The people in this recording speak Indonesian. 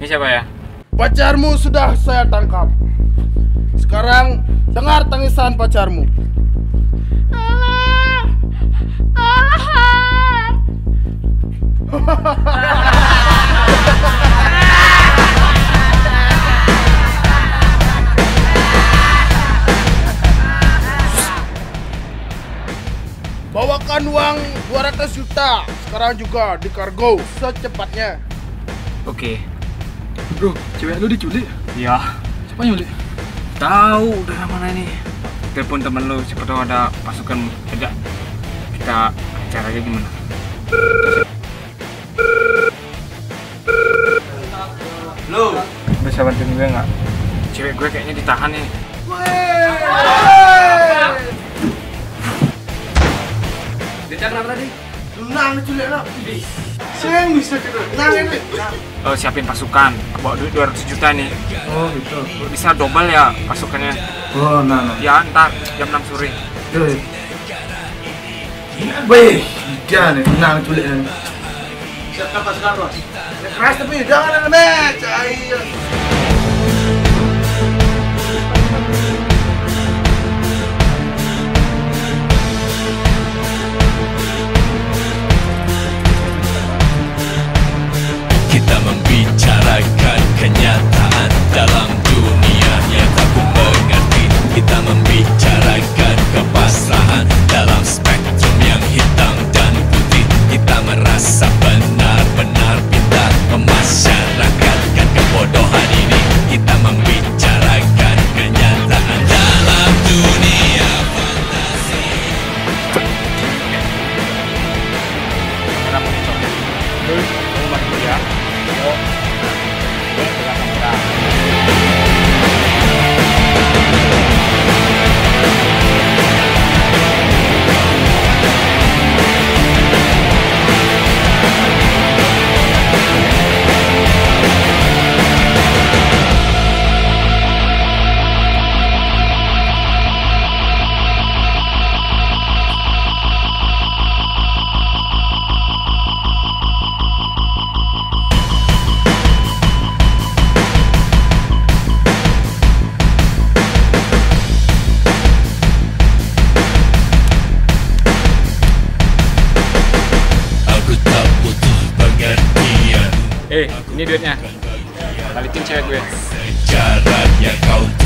siapa ya? Pacarmu sudah saya tangkap. Sekarang dengar tangisan pacarmu. Bawakan uang 200 juta sekarang juga di kargo secepatnya. Oke. Bro, cewek lu diculik? Iya. Siapa yang nyulik? Tahu udah mana nih. Telepon temen lu, siapa tahu ada pasukan ada. Kita acara aja gimana? Lo Bisa bantuin gue nggak? Cewek gue kayaknya ditahan nih. dia kenapa tadi? Tenang diculik lo. Saya bisa kita. Tenang ini. Siapin pasukan, bawa duit 200 juta nih. Oh gitu. Bisa double ya pasukannya. Oh nah. Ya ntar jam 6 sore. Baik, jangan tenang culik nih. Siapkan pasukan bos. Keras tapi jangan ada match. Ayo. Kita membicarakan kenyataan dalam dunia yang tak ku mengerti. Kita membicarakan kepasrahan dalam spektrum yang hitam dan putih. Kita merasa benar-benar pintar memasyarakatkan kebodohan ini. Kita membicarakan kenyataan dalam dunia fantasi. Kita monitor. Kamu bantu ya. Yuk. Yuk, pegang kamera. Ini duitnya. Balikin cewek gue. Sejarah yang kau